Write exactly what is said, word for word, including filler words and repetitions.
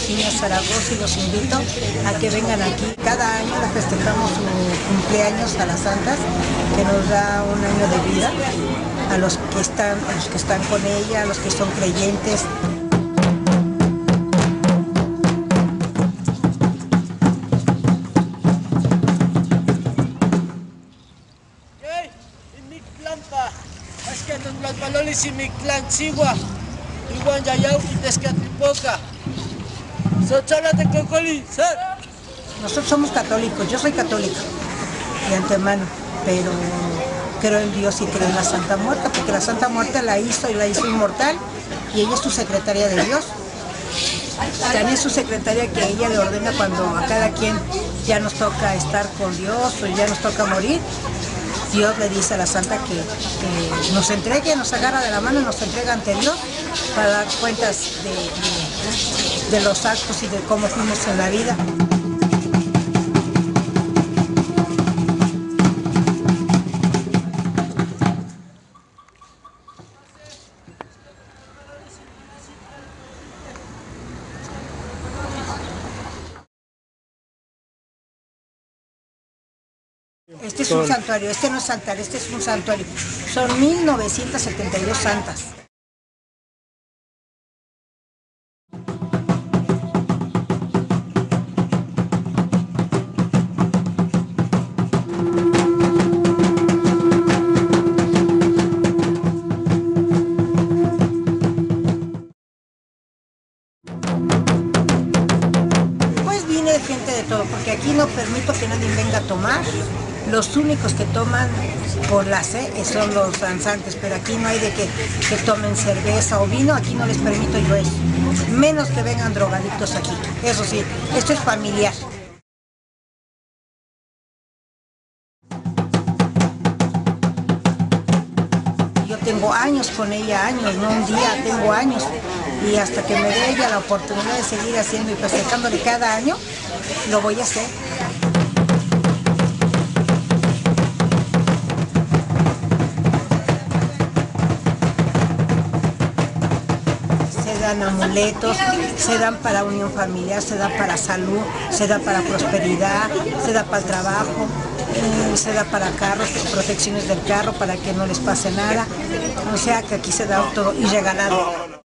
Virginia Zaragoza y los invito a que vengan aquí. Cada año le festejamos su cumpleaños a las santas, que nos da un año de vida, a los que están, a los que están con ella, a los que son creyentes. Nosotros somos católicos, yo soy católica de antemano, pero creo en Dios y creo en la Santa Muerte, porque la Santa Muerte la hizo y la hizo inmortal, y ella es su secretaria de Dios. También es su secretaria que ella le ordena cuando a cada quien ya nos toca estar con Dios o ya nos toca morir. Dios le dice a la Santa que, que nos entregue, nos agarra de la mano y nos entrega ante Dios para dar cuentas de, de, de los actos y de cómo fuimos en la vida. Este es un santuario, este no es santuario, este es un santuario. Son mil novecientas setenta y dos santas. Pues viene gente de todo, porque aquí no permito que nadie venga a tomar. Los únicos que toman por la sed son los danzantes, pero aquí no hay de que, que tomen cerveza o vino, aquí no les permito yo eso. Menos que vengan drogadictos aquí, eso sí, esto es familiar. Yo tengo años con ella, años, no un día, tengo años. Y hasta que me dé ella la oportunidad de seguir haciendo y festejándole cada año, lo voy a hacer. Se dan amuletos, se dan para unión familiar, se dan para salud, se da para prosperidad, se da para el trabajo, se da para carros, protecciones del carro para que no les pase nada. O sea que aquí se da todo y regalado.